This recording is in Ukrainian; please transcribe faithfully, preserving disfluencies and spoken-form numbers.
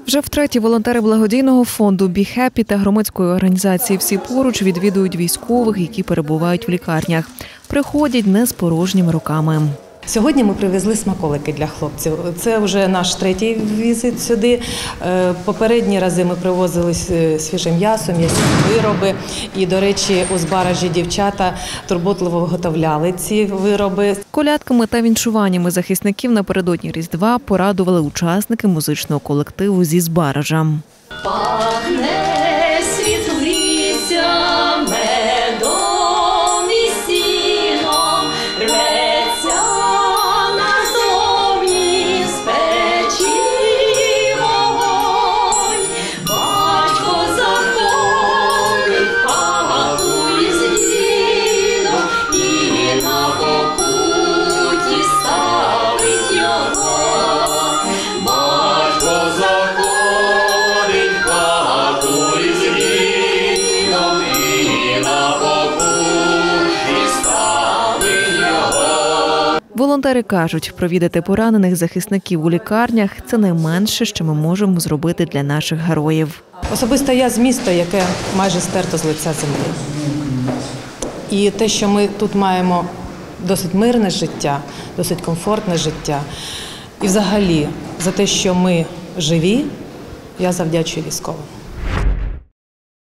Вже втретє волонтери благодійного фонду «Be Happy» та громадської організації «Всі поруч» відвідують військових, які перебувають в лікарнях. Приходять не з порожніми руками. Сьогодні ми привезли смаколики для хлопців. Це вже наш третій візит сюди. Попередні рази ми привозили свіже м'ясо, м'ясні вироби. І, до речі, у Збаражі дівчата турботливо виготовляли ці вироби. Колядками та віншуваннями захисників напередодні Різдва порадували учасники музичного колективу зі Збаража. Пахне світлиця медом і сіном, рветься назовні з печі вогонь. Батько заходить в хату із дідом і на покуті ставить його. Батько заходить Волонтери кажуть, провідати поранених захисників у лікарнях – це найменше, що ми можемо зробити для наших героїв. Особисто я з міста, яке майже стерто з лиця землі. І те, що ми тут маємо досить мирне життя, досить комфортне життя. І взагалі за те, що ми живі, я завдячую військовим.